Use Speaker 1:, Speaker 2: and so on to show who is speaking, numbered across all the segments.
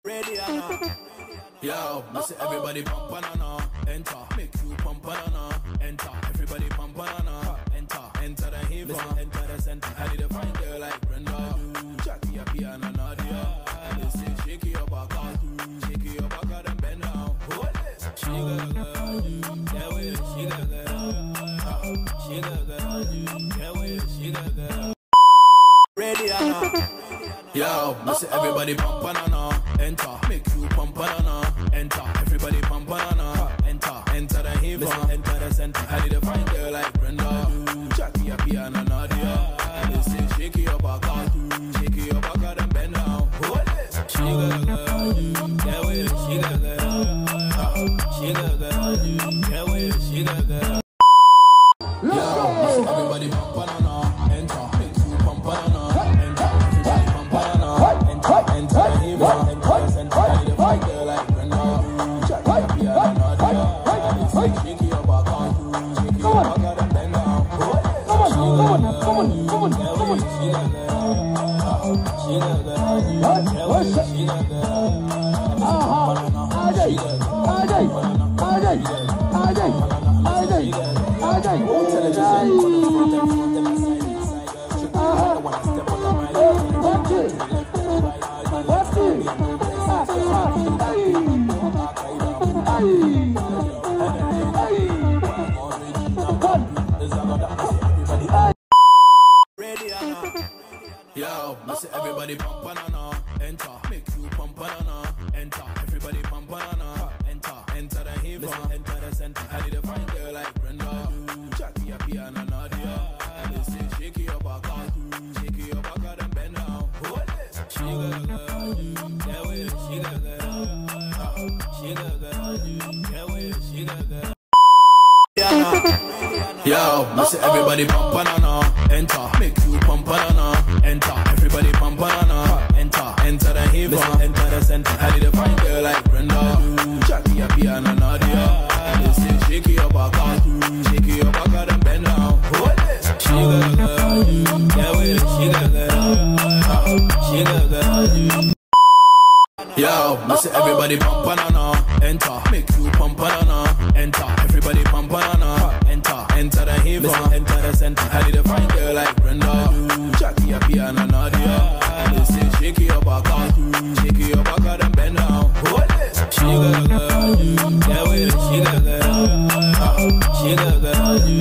Speaker 1: Ready or not? Yo, I say everybody pump banana, enter, make you pump banana, enter, everybody pump banana, enter the heaven, enter the center. I need a fine girl like Brenda, Jackie your piano Nadia, and they say shake your back, and bend down. She got girl, yeah way, she got girl, she got girl, yeah way, she got girl. Ready or not? Yo, I say everybody pump banana, enter, make you pump banana, enter, everybody pump banana, enter the heaven, enter the center. I need a fine girl like Brenda, Jackie your piano Nadia, and they say shake your back, and bend down. She got girl, yeah way, she got girl, she got girl, yeah way, she got girl. Yo, I say everybody pump banana, enter, make you pump banana. Yo, I say everybody pump banana, enter, make you pump banana, enter, everybody pump banana, enter the heaven, enter the center. I need a fine girl like Brenda, Jackie your piano Nadia, and they say shake your back, and bend down. She got girl, yeah way, she got girl, she got girl, yeah way, she got girl. Yo, I say everybody pump banana, enter, make you pump banana, enter, everybody pump banana, enter the heaven, enter the center. I need a fine girl like Brenda, Jackie your piano Nadia, and they say shake your back, and bend down. She got girl, yeah way, she got girl, she got girl. Yo, I say everybody pump banana, enter, make you pump banana, enter, everybody pump banana, enter the heaven, enter the center. I need a fine girl like Brenda, Jackie your piano Nadia, and they say shake your back, and bend down. She got girl, yeah way, she got girl, she got girl.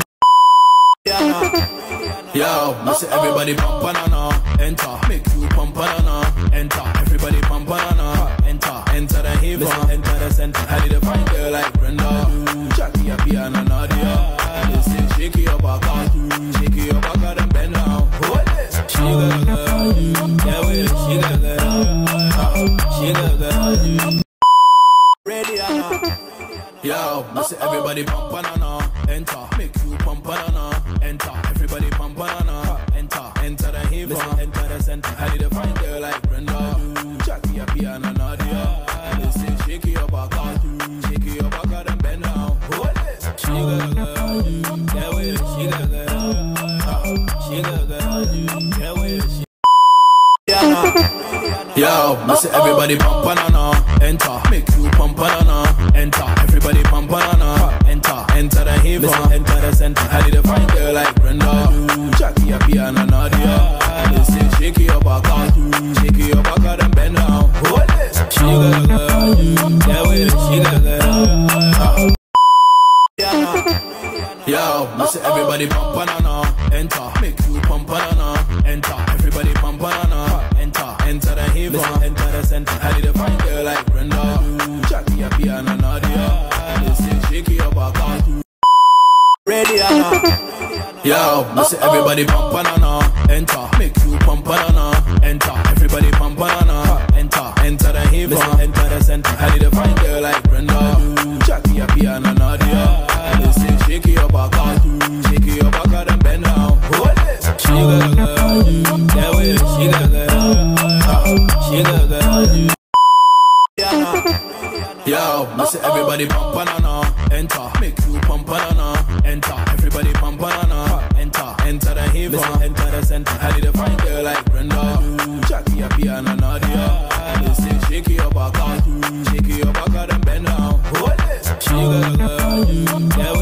Speaker 1: Yo, I say everybody pump banana, enter, make you pump banana, enter, everybody pump banana, enter the heaven, enter the center. I need a fine girl like Brenda, Jackie your piano Nadia, and they say shake your back, and bend down. She got girl, yeah way, she got girl, she got girl. Ready or not? Yo, I say everybody pump banana, enter, make you pump banana, enter, everybody pump banana, enter the heaven, enter the center. I need a fine girl like Brenda, Jackie your piano Nadia, and they say shake your back, and bend down. She got girl, yeah way, she got girl, she got girl, yeah way, she. Yo, I say everybody pump banana, enter, make you pump banana, enter, everybody pump banana, enter the heaven, enter the center. I need a fine girl like Brenda, Jackie your piano Nadia, and they say shake your back, and bend down. She got girl, yeah way, she got girl. Yo, I say everybody pump banana, enter, make you pump banana, enter, everybody pump banana, enter the heaven, enter the center. I need a fine girl like Brenda, Jackie your piano Nadia, and they say shake your back. Ready or not? Yo, I say everybody pump banana, enter, make you pump banana, enter, everybody pump banana, enter the heaven, enter the center. I need a fine girl like Brenda, Jackie your piano Nadia, and they say shake your back, and bend down. She got girl, yeah way, she got girl, she got girl. Yo, I say everybody pump banana, enter, make you pump banana, enter, everybody pump banana, enter the heaven, enter the center. I need a fine girl like Brenda, Jackie your piano Nadia, and they say shake your back. you got a girl, you. Yeah,